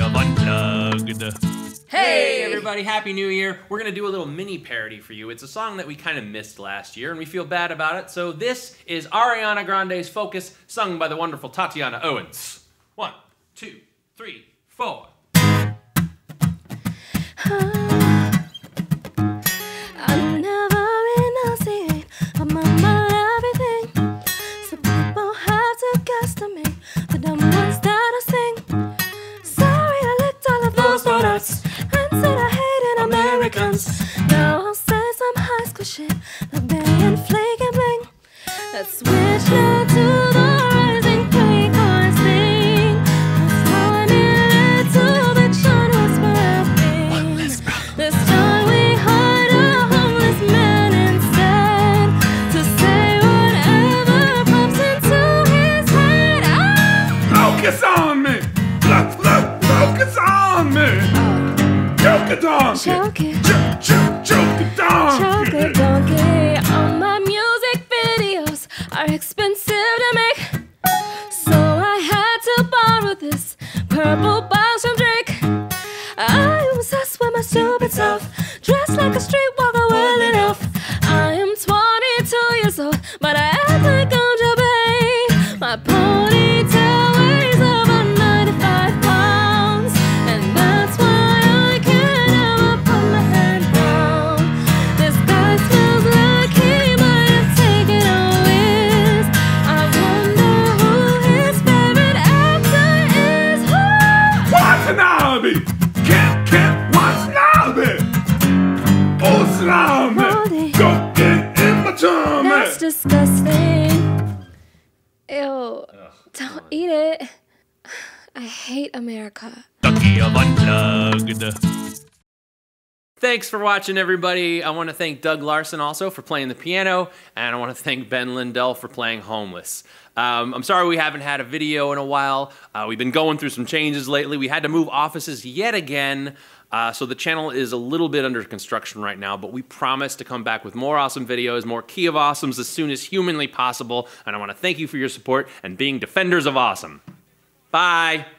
of Unplugged. Hey everybody, Happy New Year. We're gonna do a little mini parody for you. It's a song that we kind of missed last year and we feel bad about it. So this is Ariana Grande's Focus, sung by the wonderful Tatiana Owens. 1, 2, 3, 4. I never enunciate, I'm on my everything. So people have to guesstimate the dumb ones that I sing. Sorry, I licked all of those donuts and said I hated Americans. Now I'll say some high school shit like Bay and Flake and Bling. Let's switch now to the rising queen chorus thing. Let's turn it to the chant whisper. This time we hired a homeless man instead to say whatever pops into his head. Focus on me! Focus on me! Choke it on! Choke it. Choke it on! Choke it, donkey. All my music videos are expensive to make, so I had to borrow this purple box from Drake. I'm obsessed with my stupid self, dressed like a streetwalker well enough. I am 22 years old, but I act like I'm Jabay. My ponytail weighs over 95 pounds, and that's why I can't ever put my head down. This guy smells like he might have taken a whiz. I wonder who his favorite actor is. Who? Watanabe! Can't Watanabe! Oh, salami! Go get in my tummy! That's disgusting. Ew. Don't eat it. I hate America. Ducky of Unplugged. Thanks for watching, everybody. I want to thank Doug Larson also for playing the piano, and I want to thank Ben Lindell for playing Homeless. I'm sorry we haven't had a video in a while. We've been going through some changes lately. We had to move offices yet again, so the channel is a little bit under construction right now, but we promise to come back with more awesome videos, more Key of Awesomes as soon as humanly possible, and I want to thank you for your support and being defenders of awesome. Bye.